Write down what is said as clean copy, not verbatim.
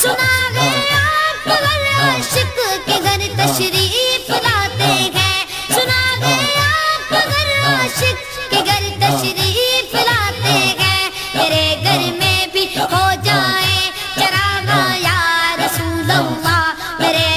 सुना है आप अगर आशिक के घर तशरीफ लाते हैं, सुना है आप अगर आशिक के घर तशरीफ लाते हैं, मेरे घर में भी हो जाए चरागा या रसूल अल्लाह, मेरे